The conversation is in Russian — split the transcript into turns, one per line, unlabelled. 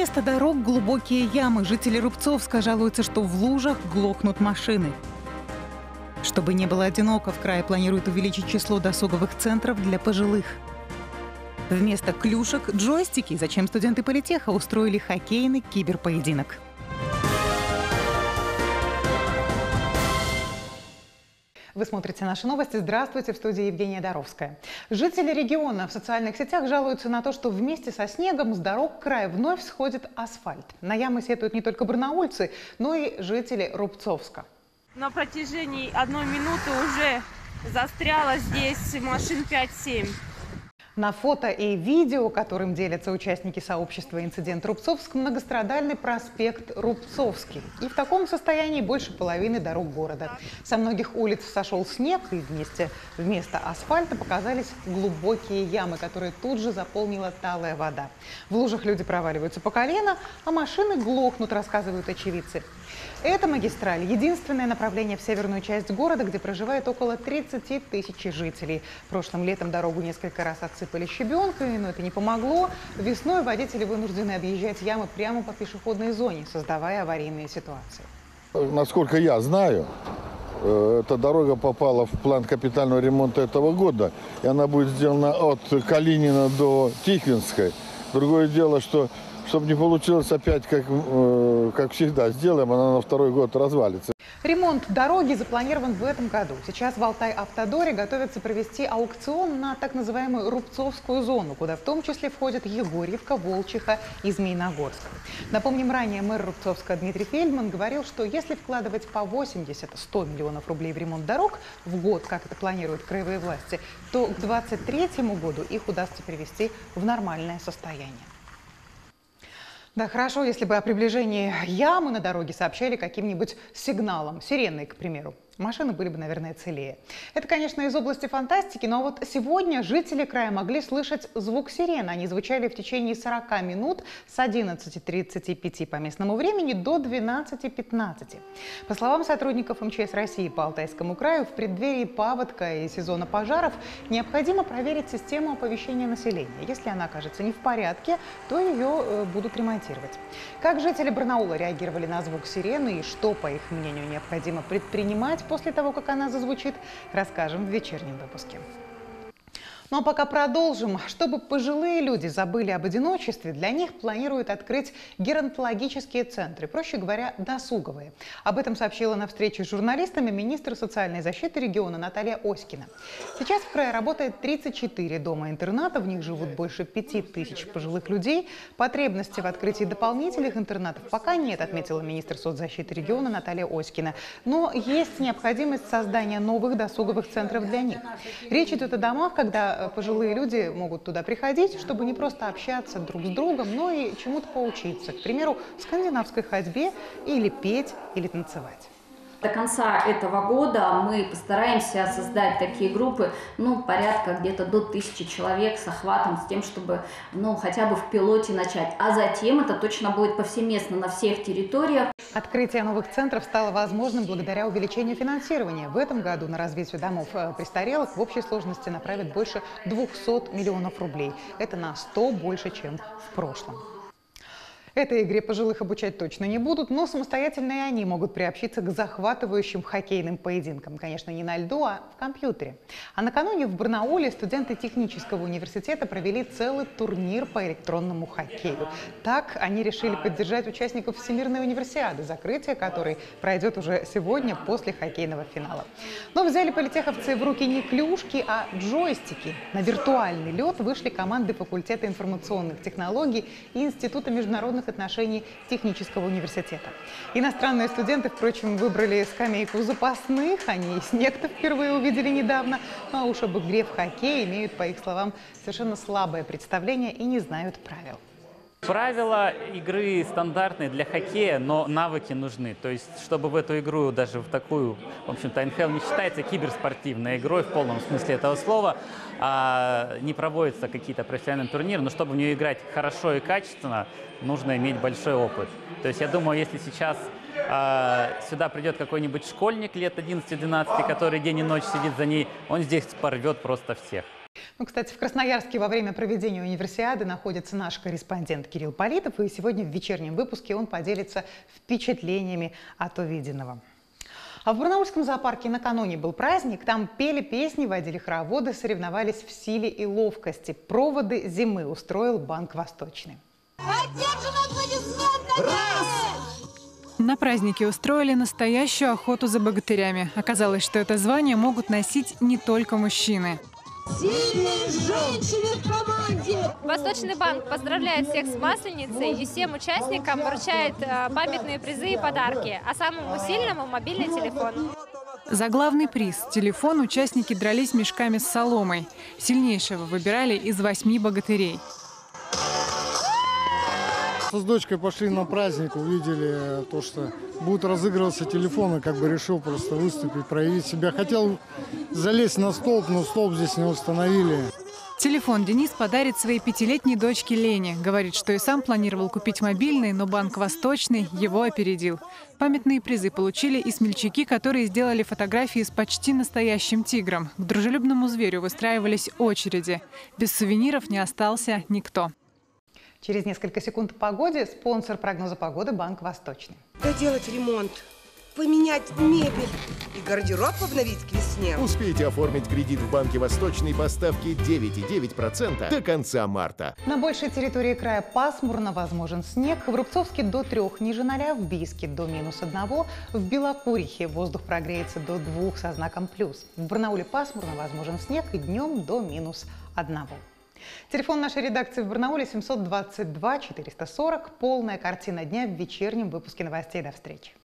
Вместо дорог глубокие ямы. Жители Рубцовска жалуются, что в лужах глохнут машины. Чтобы не было одиноко, в крае планируют увеличить число досуговых центров для пожилых. Вместо клюшек – джойстики. Зачем студенты политеха устроили хоккейный киберпоединок? Вы смотрите наши новости. Здравствуйте, в студии Евгения Доровская. Жители региона в социальных сетях жалуются на то, что вместе со снегом с дорог края вновь сходит асфальт. На ямы сетуют не только барнаульцы, но и жители Рубцовска.
На протяжении 1 минуты уже застряло здесь машин 5-7.
На фото и видео, которым делятся участники сообщества «Инцидент Рубцовск», многострадальный проспект Рубцовский. И в таком состоянии больше половины дорог города. Со многих улиц сошел снег, и вместо асфальта показались глубокие ямы, которые тут же заполнила талая вода. В лужах люди проваливаются по колено, а машины глохнут, рассказывают очевидцы. Эта магистраль – единственное направление в северную часть города, где проживает около 30 тысяч жителей. Прошлым летом дорогу несколько раз отсыпали щебенкой, но это не помогло. Весной водители вынуждены объезжать ямы прямо по пешеходной зоне, создавая аварийные ситуации.
Насколько я знаю, эта дорога попала в план капитального ремонта этого года, и она будет сделана от Калинина до Тихвинской. Другое дело, что чтобы не получилось опять, как всегда, сделаем, она на второй год развалится.
Ремонт дороги запланирован в этом году. Сейчас в Алтай-Автодоре готовятся провести аукцион на так называемую Рубцовскую зону, куда в том числе входят Егорьевка, Волчиха и Змеиногорск. Напомним, ранее мэр Рубцовска Дмитрий Фельдман говорил, что если вкладывать по 80-100 миллионов рублей в ремонт дорог в год, как это планируют краевые власти, то к 2023 году их удастся привести в нормальное состояние. Да, хорошо, если бы о приближении ямы на дороге сообщали каким-нибудь сигналом, сиреной, к примеру. Машины были бы, наверное, целее. Это, конечно, из области фантастики, но вот сегодня жители края могли слышать звук сирен. Они звучали в течение 40 минут с 11:35 по местному времени до 12:15. По словам сотрудников МЧС России по Алтайскому краю, в преддверии паводка и сезона пожаров необходимо проверить систему оповещения населения. Если она окажется не в порядке, то ее будут ремонтировать. Как жители Барнаула реагировали на звук сирены и что, по их мнению, необходимо предпринимать после того, как она зазвучит, расскажем в вечернем выпуске. Ну а пока продолжим. Чтобы пожилые люди забыли об одиночестве, для них планируют открыть геронтологические центры, проще говоря, досуговые. Об этом сообщила на встрече с журналистами министр социальной защиты региона Наталья Оськина. Сейчас в крае работает 34 дома-интерната, в них живут больше 5000 пожилых людей. Потребности в открытии дополнительных интернатов пока нет, отметила министр соцзащиты региона Наталья Оськина. Но есть необходимость создания новых досуговых центров для них. Речь идет о домах, когда пожилые люди могут туда приходить, чтобы не просто общаться друг с другом, но и чему-то поучиться. К примеру, скандинавской ходьбе или петь, или танцевать.
До конца этого года мы постараемся создать такие группы, порядка где-то до 1000 человек с охватом, с тем, чтобы, хотя бы в пилоте начать. А затем это точно будет повсеместно на всех территориях.
Открытие новых центров стало возможным благодаря увеличению финансирования. В этом году на развитие домов престарелых в общей сложности направят больше 200 миллионов рублей. Это на 100 больше, чем в прошлом. Этой игре пожилых обучать точно не будут, но самостоятельно и они могут приобщиться к захватывающим хоккейным поединкам. Конечно, не на льду, а в компьютере. А накануне в Барнауле студенты технического университета провели целый турнир по электронному хоккею. Так они решили поддержать участников Всемирной универсиады, закрытие которой пройдет уже сегодня после хоккейного финала. Но взяли политеховцы в руки не клюшки, а джойстики. На виртуальный лед вышли команды факультета информационных технологий и Института международных отношений технического университета. Иностранные студенты, впрочем, выбрали скамейку запасных. Они и снег-то впервые увидели недавно. А уж об игре в хоккей имеют, по их словам, совершенно слабое представление и не знают правил.
Правила игры стандартные для хоккея, но навыки нужны. То есть, чтобы в эту игру, даже в такую, в общем-то, НХЛ не считается киберспортивной игрой в полном смысле этого слова, не проводятся какие-то профессиональные турниры, но чтобы в нее играть хорошо и качественно, нужно иметь большой опыт. То есть, я думаю, если сейчас сюда придет какой-нибудь школьник лет 11-12, который день и ночь сидит за ней, он здесь порвет просто всех.
Ну, кстати, в Красноярске во время проведения универсиады находится наш корреспондент Кирилл Политов, и сегодня в вечернем выпуске он поделится впечатлениями от увиденного. А в Барнаульском зоопарке накануне был праздник. Там пели песни, водили хороводы, соревновались в силе и ловкости. Проводы зимы устроил Банк Восточный.
На празднике устроили настоящую охоту за богатырями. Оказалось, что это звание могут носить не только мужчины.
Сильные женщины в команде!
Восточный банк поздравляет всех с Масленицей и всем участникам вручает памятные призы и подарки, а самому сильному – мобильный телефон.
За главный приз – телефон участники дрались мешками с соломой. Сильнейшего выбирали из 8 богатырей.
С дочкой пошли на праздник, увидели то, что будут разыгрываться телефоны, как бы решил просто выступить, проявить себя. Хотел залезть на столб, но столб здесь не установили.
Телефон Денис подарит своей 5-летней дочке Лене. Говорит, что и сам планировал купить мобильный, но Банк Восточный его опередил. Памятные призы получили и смельчаки, которые сделали фотографии с почти настоящим тигром. К дружелюбному зверю выстраивались очереди. Без сувениров не остался никто.
Через несколько секунд о погоде. Спонсор прогноза погоды – Банк Восточный.
Доделать ремонт, поменять мебель и гардероб обновить к весне.
Успейте оформить кредит в Банке Восточный по ставке 9,9% до конца марта.
На большей территории края пасмурно, возможен снег. В Рубцовске до 3 ниже 0, в Бийске до -1, в Белокурихе воздух прогреется до 2 со знаком плюс. В Барнауле пасмурно, возможен снег и днем до -1. Телефон нашей редакции в Барнауле 722 440. Полная картина дня в вечернем выпуске новостей. До встречи.